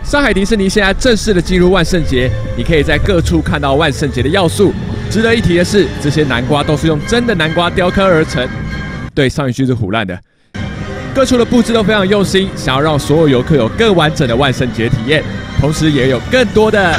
上海迪士尼现在正式的进入万圣节，你可以在各处看到万圣节的要素。值得一提的是，这些南瓜都是用真的南瓜雕刻而成。对，上一句是唬烂的。各处的布置都非常用心，想要让所有游客有更完整的万圣节体验，同时也有更多的。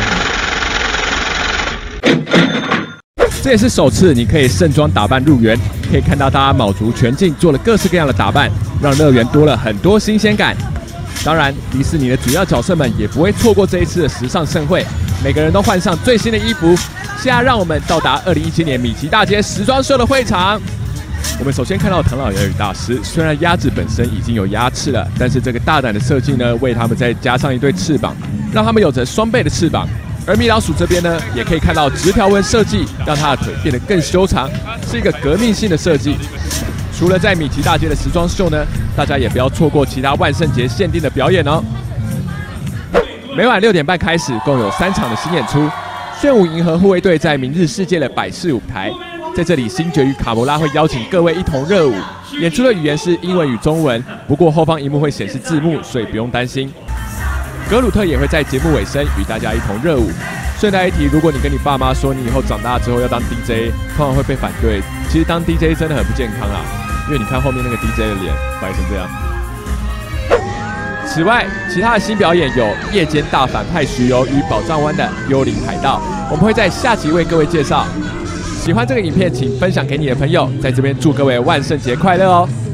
这也是首次你可以盛装打扮入园，可以看到大家卯足全劲做了各式各样的打扮，让乐园多了很多新鲜感。当然，迪士尼的主要角色们也不会错过这一次的时尚盛会，每个人都换上最新的衣服。现在让我们到达2017年米奇大街时装秀的会场。我们首先看到唐老鸭与大师，虽然鸭子本身已经有鸭翅了，但是这个大胆的设计呢，为它们再加上一对翅膀，让它们有着双倍的翅膀。而米老鼠这边呢，也可以看到直条纹设计，让它的腿变得更修长，是一个革命性的设计。除了在米奇大街的时装秀呢，大家也不要错过其他万圣节限定的表演哦。每晚6点半开始，共有3场的新演出。炫舞银河护卫队在明日世界的百事舞台，在这里，星爵与卡魔拉会邀请各位一同热舞。演出的语言是英文与中文，不过后方萤幕会显示字幕，所以不用担心。格鲁特也会在节目尾声与大家一同热舞。顺带一提，如果你跟你爸妈说你以后长大之后要当 DJ， 通常会被反对。其实当 DJ 真的很不健康啦，因为你看后面那个 DJ 的脸白成这样。此外，其他的新表演有夜间大反派徐游与宝藏湾的幽灵海盗，我们会在下集为各位介绍。喜欢这个影片，请分享给你的朋友，在这边祝各位万圣节快乐哦！